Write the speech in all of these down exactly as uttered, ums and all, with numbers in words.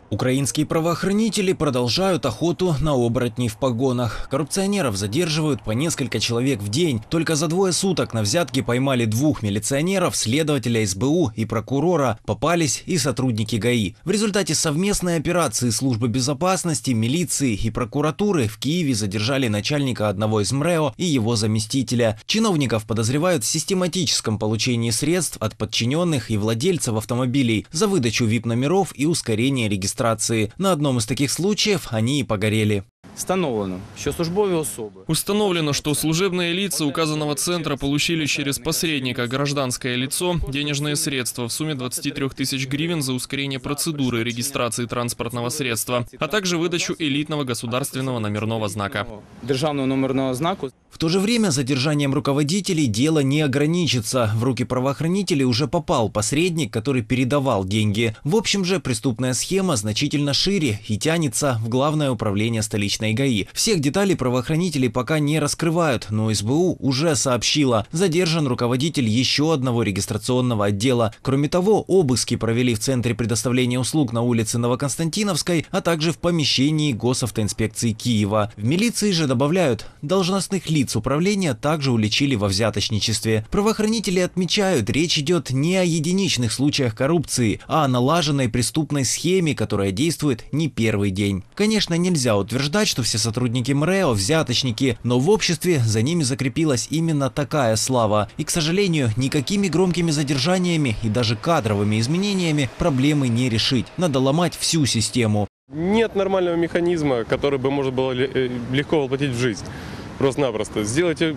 Украинские правоохранители продолжают охоту на оборотней в погонах. Коррупционеров задерживают по несколько человек в день. Только за двое суток на взятки поймали двух милиционеров, следователя эс бэ у и прокурора. Попались и сотрудники ГАИ. В результате совместной операции службы безопасности, милиции и прокуратуры в Киеве задержали начальника одного из эм эр э о и его заместителя. Чиновников подозревают в систематическом получении средств от подчиненных и владельцев автомобилей за выдачу ви ай пи-номеров и ускорение регистрации. На одном из таких случаев они и погорели. Встановлено, що службові особи. Установлено, что служебные лица указанного центра получили через посредника гражданское лицо денежные средства в сумме двадцати трёх тысяч гривен за ускорение процедуры регистрации транспортного средства, а также выдачу элитного государственного номерного знака. Державного номерного знаку. В то же время задержанием руководителей дело не ограничится. В руки правоохранителей уже попал посредник, который передавал деньги. В общем же, преступная схема значительно шире и тянется в Главное управление столичной ГАИ. Всех деталей правоохранители пока не раскрывают, но эс бэ у уже сообщила: задержан руководитель еще одного регистрационного отдела. Кроме того, обыски провели в Центре предоставления услуг на улице Новоконстантиновской, а также в помещении Госавтоинспекции Киева. В милиции же добавляют, должностных лиц управления также уличили во взяточничестве. Правоохранители отмечают, речь идет не о единичных случаях коррупции, а о налаженной преступной схеме, которая действует не первый день. Конечно, нельзя утверждать, что все сотрудники эм эр э о взяточники, но в обществе за ними закрепилась именно такая слава. И, к сожалению, никакими громкими задержаниями и даже кадровыми изменениями проблемы не решить. Надо ломать всю систему. Нет нормального механизма, который бы можно было легко воплотить в жизнь. Просто-напросто. Сделайте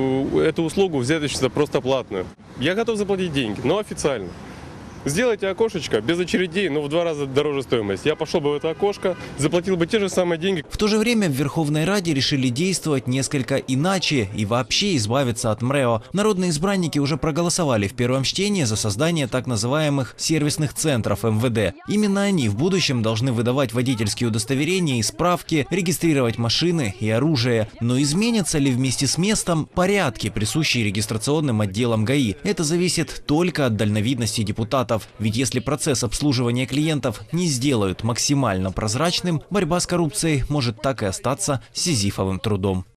эту услугу взяточничества просто платную. Я готов заплатить деньги, но официально. Сделайте окошечко без очередей, но в два раза дороже стоимость. Я пошел бы в это окошко, заплатил бы те же самые деньги. В то же время в Верховной Раде решили действовать несколько иначе и вообще избавиться от эм эр э о. Народные избранники уже проголосовали в первом чтении за создание так называемых сервисных центров эм вэ дэ. Именно они в будущем должны выдавать водительские удостоверения и справки, регистрировать машины и оружие. Но изменятся ли вместе с местом порядки, присущие регистрационным отделам ГАИ? Это зависит только от дальновидности депутатов. Ведь если процесс обслуживания клиентов не сделают максимально прозрачным, борьба с коррупцией может так и остаться сизифовым трудом.